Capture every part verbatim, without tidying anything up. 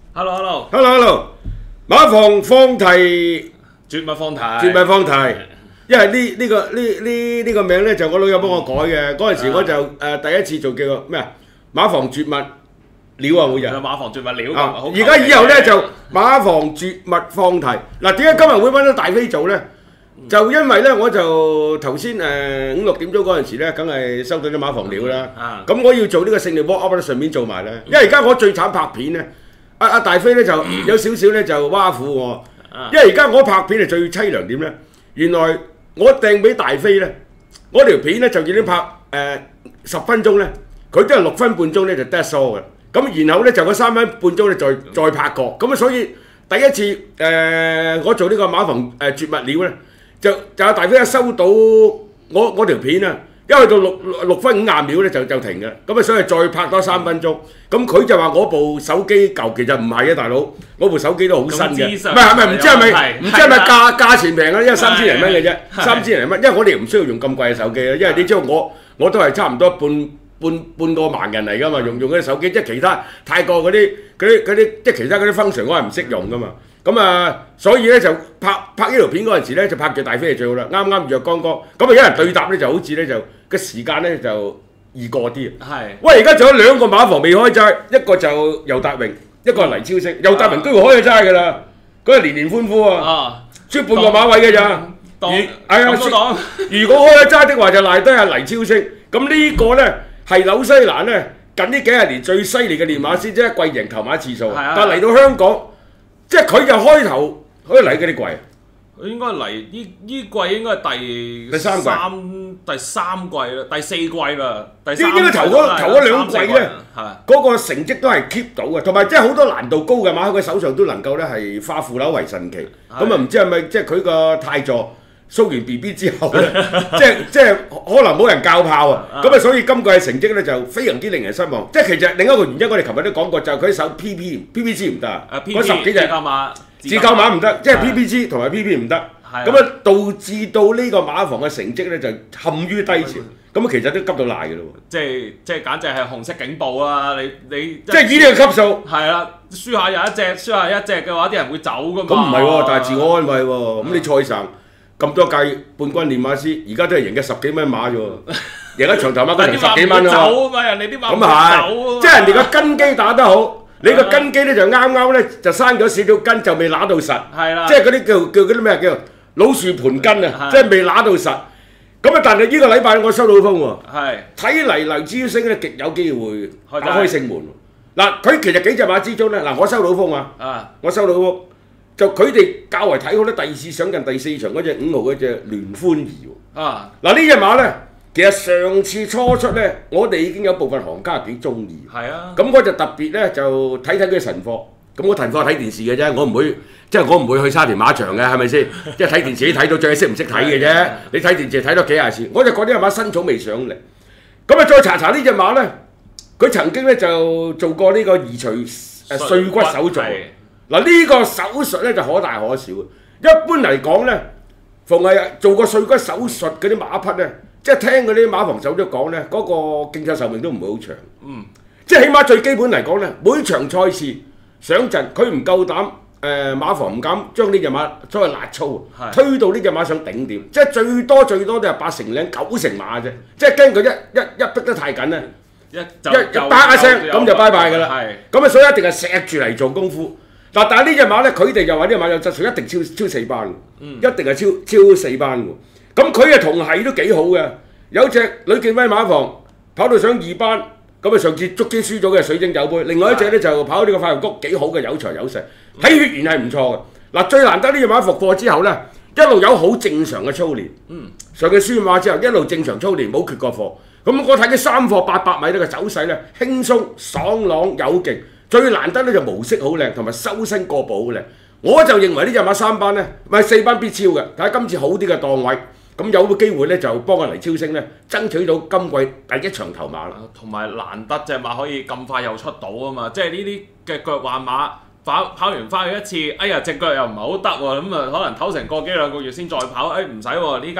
Hello Hello Hello Hello，馬房放題， 絕密放題， 絕密放題。因為呢呢個呢呢呢個名咧就我老友幫我改嘅，嗰陣時我就誒第一次做叫做咩啊馬房絕密料啊，每日。 馬房絕密料啊！ 而家以後咧就馬房絕密放題。嗱，點解今日會揾到大飛做咧？就因為咧，我就頭先誒五六點鐘嗰陣時咧，梗係收到啲馬房料啦。咁我要做呢個勝利 walk up 咧，順便做埋咧。因為而家我最慘拍片咧，阿阿大飛咧就有少少咧就挖苦我，因為而家我拍片係最凄涼點咧，原來我訂俾大飛咧，我條片咧就已經拍誒十分鐘咧，佢都係六分半鐘咧就 dead show 嘅。咁然後咧就嗰三分半鐘咧再再拍過。咁啊，所以第一次誒我做呢個馬房誒絕密料咧。就就阿大飛一收到我我條片啊，一去到六六分五廿秒咧就就停嘅，咁啊所以再拍多三分鐘，咁佢就話我部手機舊，其實唔係啊，大佬，我部手機都好新嘅，唔係係咪唔知係咪唔知係咪價價錢平啊？因為三千零蚊嘅啫，三千零蚊，因為我哋唔需要用咁貴嘅手機啊，因為你知道我我都係差唔多半半半個盲人嚟㗎嘛，用用嗰啲手機，即係其他泰國嗰啲嗰啲嗰啲即係其他嗰啲 function 我係唔識用㗎嘛。咁啊，所以咧就拍拍呢條片嗰陣時咧，就拍住大飛係最好啦，啱啱若剛剛。咁啊，有人對答咧，就好似咧就個時間咧就易過啲。係。喂，而家仲有兩個馬房未開齋，一個就游達榮，一個係黎超星。游達榮都要開咗齋㗎啦，嗰個年年歡呼啊！啊，輸半個馬位㗎咋？如係啊，如果開咗齋的話，就賴低阿黎超星。咁呢個咧係紐西蘭咧近呢幾廿年最犀利嘅練馬師，即係貴贏頭馬次數。但係嚟到香港。即係佢就開頭可以嚟嗰啲季， 佢應該嚟呢呢季應該係第第三季、 第三季啦，第四季啦，第三。應該頭嗰頭嗰兩季咧，嗰個成績都係 keep 到嘅，同埋即係好多難度高嘅馬喺佢手上都能夠咧係化腐朽為神奇。咁啊唔知係咪即係佢個太座蘇完 B B 之後咧，即係即係可能冇人教炮啊！咁啊所以今季嘅成績咧就非常之令人失望。即係其實另一個原因，我哋琴日都講過，就係佢手 P P P P G 唔得啊！嗰十幾隻自救馬唔得，即係 P P G 同埋 P P 唔得，咁啊導致到呢個馬房嘅成績咧就陷於低潮。咁啊其實都急到賴嘅咯喎！ 即係即係簡直係紅色警報啦！你你即係以呢個級數係啦，輸下有一隻，輸下一隻嘅話，啲人會走噶嘛。 咁唔係喎，但係自我安慰喎。咁你賽神咁多屆冠軍練馬師，而家都係贏嘅十幾蚊馬啫喎，贏咗長頭馬嗰陣十幾蚊啊！ 走啊嘛，人哋啲馬咁啊係，即係人哋個根基打得好，你個根基咧就啱啱咧就生咗少少根，就未揦到實。係啦，即係嗰啲叫叫嗰啲咩叫老樹盤根啊，即係未揦到實。咁啊，但係呢個禮拜我收到風喎，係睇嚟黎之星咧極有機會打開勝門。嗱，佢其實幾隻馬之中咧，嗱我收到風啊，我收到風。就佢哋較為睇好咧，第二次上近第四場嗰隻五號嗰隻聯歡兒喎。啊，嗱呢隻馬咧，其實上次初出咧，我哋已經有部分行家幾中意。係啊。咁我就特別咧就睇睇佢神貨。咁我thần貨睇電視嘅啫，我唔會即係我唔會去沙田馬場嘅，係咪先？即係睇電視睇到最識唔識睇嘅啫。你睇電視睇多幾廿次，我就覺得呢隻馬新草未上嚟。咁啊再查查呢隻馬咧，佢曾經咧就做過呢個移除誒碎骨手術。嗱呢個手術咧就可大可小。一般嚟講咧，逢係做過碎骨手術嗰啲馬匹咧，即係聽嗰啲馬房手都講咧，嗰、那個競賽壽命都唔會好長。嗯，即係起碼最基本嚟講咧，每場賽事上陣，佢唔夠膽誒、呃、馬房唔敢將呢隻馬所謂辣操，推到呢隻馬上頂點，即係最多最多都係八成零九成馬啫，即係驚佢一一一逼得太緊咧，一一叭一聲咁就拜拜㗎啦。係，咁啊所以一定係錫住嚟做功夫。嗱，但係呢隻馬咧，佢哋就話呢隻馬有質素，一定超超四班嘅，嗯、一定係超超四班嘅。咁佢嘅同係都幾好嘅，有隻呂健威馬房跑到上二班，咁啊上次足之輸咗嘅水晶酒杯，另外一隻咧就跑呢個快活谷幾好嘅，有才有勢，睇血緣係唔錯嘅。嗱，最難得呢隻馬復課之後咧，一路有好正常嘅操練，嗯、上嘅輸馬之後一路正常操練，冇缺過課。咁我睇佢三課八百米呢個走勢咧，輕鬆爽朗有勁。最難得咧就模式好靚，同埋收身過步好靚。我就認為呢隻馬三班咧，唔係四班必超嘅。睇下今次好啲嘅檔位，咁有個機會咧就幫阿黎超星咧爭取到今季第一場頭馬啦。 同埋難得隻馬可以咁快又出到啊嘛！即係呢啲嘅腳患馬跑跑完翻去一次，哎呀隻腳又唔係好得喎，咁啊可能唞成個幾兩個月先再跑，誒唔使喎，呢家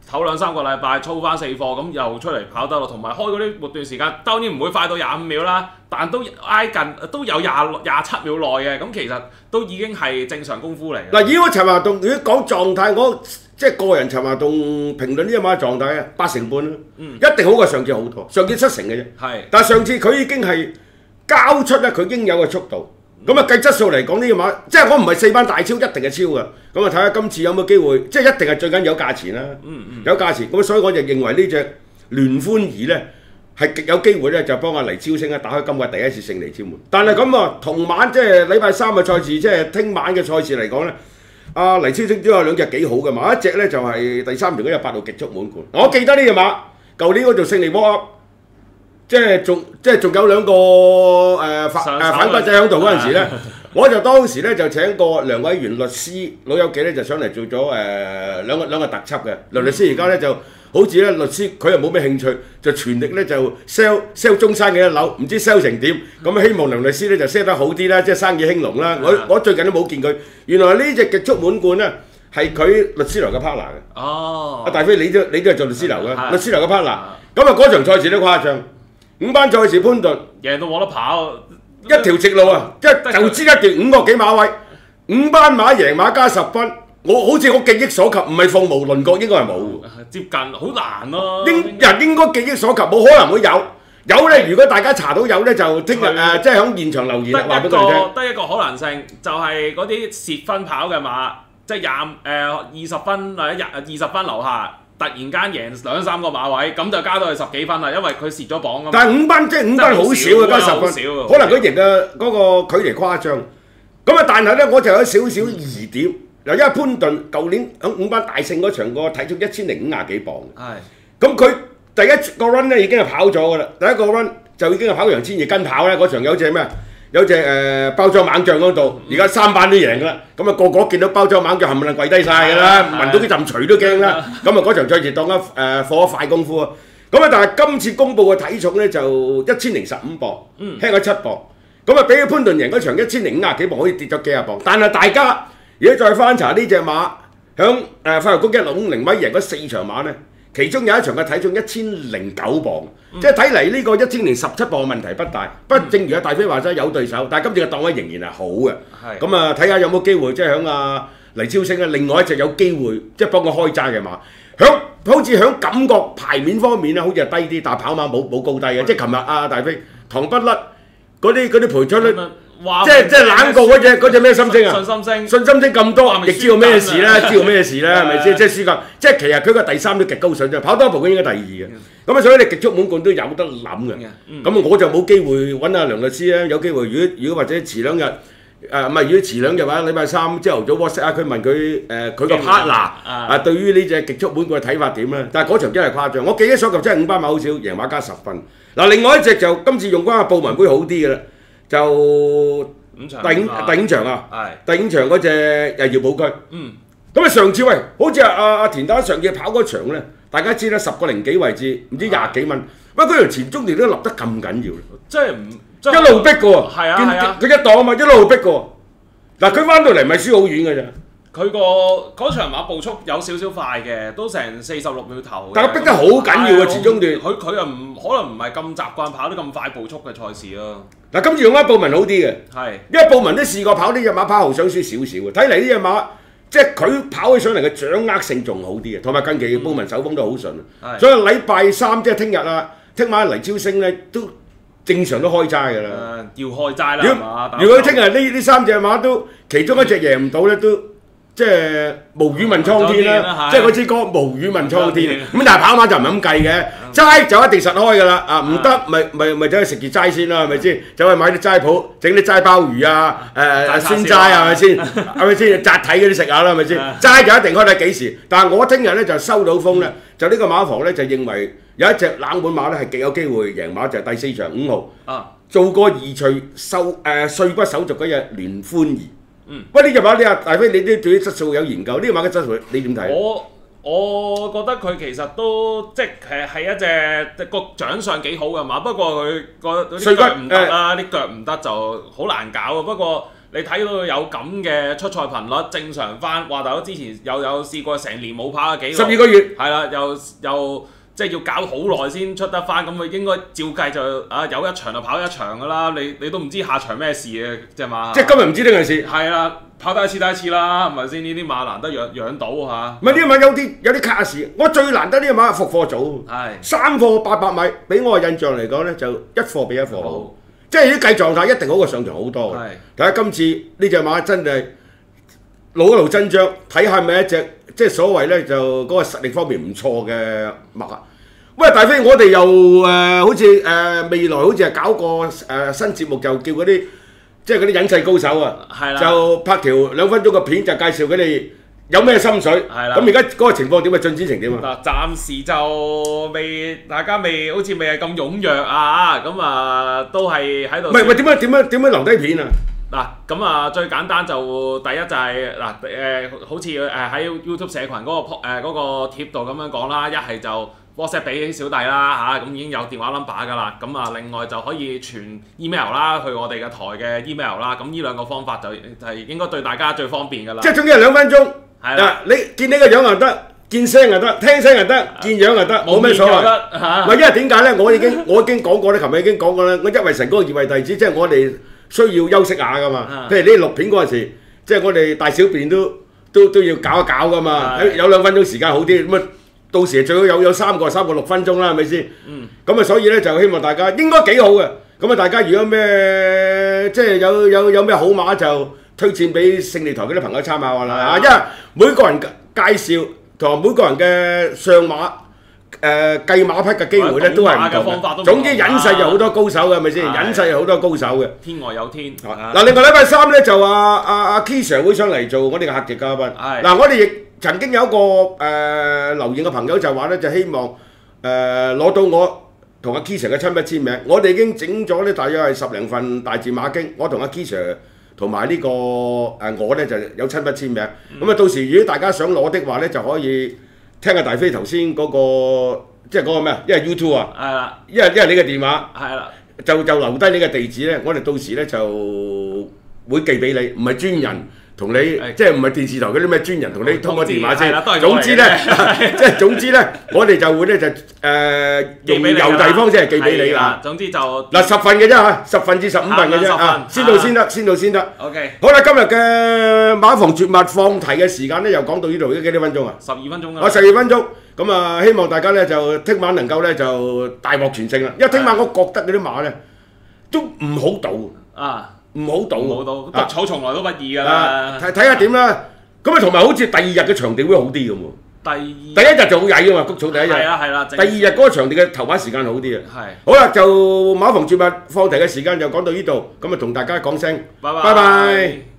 唞兩三個禮拜，操翻四課，咁又出嚟跑得咯。同埋開嗰啲末段時間，當然唔會快到廿五秒啦，但都挨近都有廿廿七秒內嘅，咁其實都已經係正常功夫嚟。 嗱，以我陳華棟如果講狀態，我即係個人陳華棟評論呢隻馬嘅狀態啊，八成半啦，嗯、一定好過上次好多，上次七成嘅啫。係，但係上次佢已經係交出咧佢應有嘅速度。咁啊計質素嚟講呢隻馬，即係我唔係四班大超，一定係超㗎。咁啊睇下今次有冇機會，即係一定係最緊有價錢啦。嗯嗯、有價錢，咁所以我就認為呢隻聯歡兒咧係極有機會咧，就幫阿黎超星咧打開今季第一次勝利之門。但係咁啊，同晚即係禮拜三嘅賽事，即係聽晚嘅賽事嚟講咧，阿黎超星都有兩隻幾好嘅馬，一隻咧就係、是、第三條嗰隻八號極速滿貫。我記得呢隻馬，舊年嗰度勝利波。即係仲即係仲有兩個誒、呃、反誒反骨仔喺度嗰陣時咧，我就當時咧就請個梁偉元律師老友記咧就上嚟做咗誒、呃、兩個兩個特輯嘅。梁律師而家咧就好似咧律師佢又冇咩興趣，就全力咧就 sell sell 中山嘅一樓，唔知 sell 成點。咁希望梁律師咧就 sell 得好啲啦，即係生意興隆啦。我我最近都冇見佢，原來呢隻極速滿貫咧係佢律師樓嘅 partner 嘅。哦，阿大飛你都你都係做律師樓嘅，律師樓嘅 partner。咁啊嗰場賽事都誇張。五班賽事潘頓贏到冇得跑， 一條直路啊！即係就知一段五個幾馬位，五班馬贏馬加十分。我好似我記憶所及，唔係鳳毛麟角，應該係冇。 接近好難咯、啊。應人應該記憶所及，冇可能會有。有咧，如果大家查到有咧，就聽日誒，即係喺現場留言話俾佢哋聽。 得一個可能性，就係嗰啲蝕分跑嘅馬，即係廿誒二十分或者廿二十分樓下。突然間贏兩三個馬位，咁就加到去十幾分啦，因為佢蝕咗磅啊嘛。 但係五班即係五班好少啊，加十分，可能佢贏嘅嗰個距離誇張。咁啊，但係咧我就有少少疑點。嗱，因為潘頓舊年喺五班大勝嗰場個體重一千零五廿幾磅。係。咁佢第一個 run 咧已經係跑咗㗎啦，第一個 run 就已經係跑楊千二跟跑咧，嗰場有隻咩？有隻誒、呃、包裝猛將嗰度，而家三班都贏㗎啦，咁啊個個見到包裝猛將冚唪唥跪低晒㗎啦，聞到啲陣錘都驚啦，咁啊嗰場賽事當一誒火快功夫啊，咁啊但係今次公佈嘅體重咧就一千零十五磅，輕咗七磅，咁啊比起潘頓贏嗰場一千零五廿幾磅，可以跌咗幾廿磅，但係大家如果再翻查呢隻馬，響誒快活谷一六五零米贏嗰四場馬咧。其中有一場嘅體重一千零九磅，嗯、即係睇嚟呢個一千零十七磅問題不大。不過、嗯、正如阿大飛話齋有對手，但係今次嘅檔位仍然係好嘅。咁啊睇下有冇機會即係響阿黎超星咧，另外一隻有機會即係幫佢開齋嘅馬，響好似響感覺牌面方面咧，好似係低啲，但係跑馬冇冇高低嘅。即係琴日阿大飛唐不甩嗰啲嗰啲賠出咧。即係即係冷過嗰隻嗰隻咩心聲啊！信心聲，信心聲咁多，亦知道咩事啦，知道咩事啦，係咪先？即係輸緊，即係其實佢個第三都極高水準，跑多一步佢應該第二嘅。咁啊，所以你極速滿貫都有得諗嘅。咁我就冇機會揾阿梁律師咧，有機會如果如果或者遲兩日誒唔係，如果遲兩日話禮拜三朝頭早 WhatsApp 佢問佢誒佢個 partner 啊對於呢隻極速滿貫嘅睇法點咧？但係嗰場真係誇張，我記憶所及真係五班馬好少贏馬加十分。嗱，另外一隻就今次用翻阿布文杯好啲嘅啦。就第五第五場啊，第五場嗰隻誒耀寶區，咁啊上次喂，好似阿阿阿田打上次跑嗰場咧，大家知啦，十個零幾位置，唔知廿幾蚊，喂嗰條前中段都立得咁緊要， 即係唔一路逼嘅喎， 係啊係啊， 佢一檔啊嘛，一路逼嘅喎，嗱佢翻到嚟咪輸好遠嘅咋。 佢個嗰場馬步速有少少快嘅，都成四十六秒頭。 但係逼得好緊要啊，前中段。 佢佢又唔可能唔係咁習慣跑啲咁快步速嘅賽事咯。 嗱，今次用翻布文好啲嘅， 係因為布文都試過跑呢隻馬，跑後想輸少少嘅。睇嚟呢隻馬即係佢跑起上嚟嘅掌握性仲好啲嘅，同埋近期布文手風都好順。嗯、所以禮拜三即係聽日啊，聽晚黎超星咧都正常都開齋㗎啦。 呃、要開齋啦， 如果聽日呢呢三隻馬都其中一隻贏唔到咧，都即係無語問蒼天啦，即係嗰支歌無語問蒼天。咁但係跑馬就唔係咁計嘅，齋就一定實開㗎啦。啊唔得咪咪咪走去食住齋先啦，係咪先？走去買啲齋鋪，整啲齋鮑魚啊，誒鮮齋係咪先？係咪先？扎體嗰啲食下啦，係咪先？齋就一定開睇幾時。但係我聽日咧就收到風咧，就呢個馬房咧就認為有一隻冷門馬咧係極有機會贏馬，就係第四場五號，做過移除收誒碎骨手續嗰隻聯歡兒。嗯，喂，呢隻馬你啊，大飛你都對啲質素有研究，呢隻馬嘅質素你點睇？ 我我覺得佢其實都即係係一隻個長相幾好嘅馬，不過佢個啲腳唔得啦，啲腳唔得就好難搞啊。不過你睇到有咁嘅出賽頻率正常翻，話大佬之前有有試過成年冇跑嘅紀錄， 十二個月係啦，又又即係要搞好耐先出得翻，咁佢應該照計就啊有一場就跑一場噶啦，你你都唔知下場咩事嘅啫嘛。 即係今日唔知呢件事。 係啦，跑得一次得一次啦，係咪先？呢啲馬難得養養到嚇。 唔係呢啲馬有啲有啲卡士，我最難得呢個馬係復課組，三課八百米，俾我嘅印象嚟講咧，就一課比一課好。即係啲計狀態一定好過上場好多。睇下今次呢隻馬真係路一路增長，睇下係咪一隻即係所謂咧就嗰個實力方面唔錯嘅馬。喂，大飛，我哋又誒、呃、好似誒、呃、未來好似係搞個誒、呃、新節目，就叫嗰啲即係嗰啲隱世高手啊，就拍條兩分鐘嘅片，就介紹佢哋有咩心水。咁而家嗰個情況點啊？進展成點啊？ 嗱，暫時就未，大家未好似未係咁踴躍啊！咁啊，都係喺度。 唔係喂，點樣點樣點樣留低片啊？ 嗱，咁啊最簡單就第一就係嗱誒，好似誒喺 YouTube 社群嗰、嗰個誒嗰、呃嗰個貼度咁樣講啦，一係就 WhatsApp 俾小弟啦嚇，咁、啊、已經有電話 number 㗎啦。咁啊，另外就可以傳 email 啦，去我哋嘅台嘅 email 啦。咁呢兩個方法就就係應該對大家最方便㗎啦。 即係總之係兩分鐘。係啦，你見你個樣又得，見聲又得，聽聲又得，見樣又得，冇咩所謂。唔係因為點解咧？我已經我已經講過咧，琴日已經講過啦。我一為神嗰個二為弟子，即係我哋需要休息下㗎嘛。譬如呢錄片嗰陣時，即係我哋大小便都都都要搞一搞㗎嘛。有兩分鐘時間好啲，咁啊到時最好有有三個三個六分鐘啦，係咪先？嗯。咁啊，所以咧就希望大家應該幾好嘅。咁啊，大家如果咩即係有有有咩好馬就推薦俾勝利台嗰啲朋友參考下啦。因為每個人介紹同埋每個人嘅上馬誒計馬匹嘅機會咧都係唔同嘅。總之隱世就好多高手嘅，係咪先？隱世有好多高手嘅。 天外有天。 嗱，另外禮拜三咧就阿阿阿 K Sir 會上嚟做我哋嘅客席嘉賓。嗱，我哋亦曾經有一個誒留言嘅朋友就話咧，就希望誒攞到我同阿 K Sir 嘅親筆簽名。我哋已經整咗咧，大約係十零份大字馬經，我同阿 K Sir。同埋呢個誒我咧就有親筆簽名，咁啊到時如果大家想攞的話咧，就可以聽下大飛頭先嗰個即係嗰個咩啊？因為 YouTube 啊，係啦，因為因為你嘅電話係啦，就就留低你嘅地址咧，我哋到時咧就會寄俾你，唔係專人同你，即係唔係電視台嗰啲咩專人同你通個電話先。總之咧，即係總之咧，我哋就會咧就誒用郵遞方式係寄俾你啦。 總之就嗱十份嘅啫嚇，十份至十五份嘅啫啊，先到先得，先到先得。 OK。 好啦，今日嘅馬房絕密放題嘅時間咧，又講到呢度，幾多分鐘啊？ 十二分鐘啦。 我十二分鐘，咁啊，希望大家咧就聽晚能夠咧就大獲全勝啦。因為聽晚我覺得嗰啲馬咧都唔好賭啊。唔好賭， 唔好賭，得草從來都不易㗎啦。 睇睇下點啦。咁啊，同埋好似第二日嘅場地會好啲咁喎。第二第一日就好曳㗎嘛，谷草第一日。係啊係啦。第二日嗰個場地嘅頭把時間好啲啊。係。好啦，就馬房絕密放題嘅時間就講到呢度，咁啊同大家講聲，拜拜。拜拜。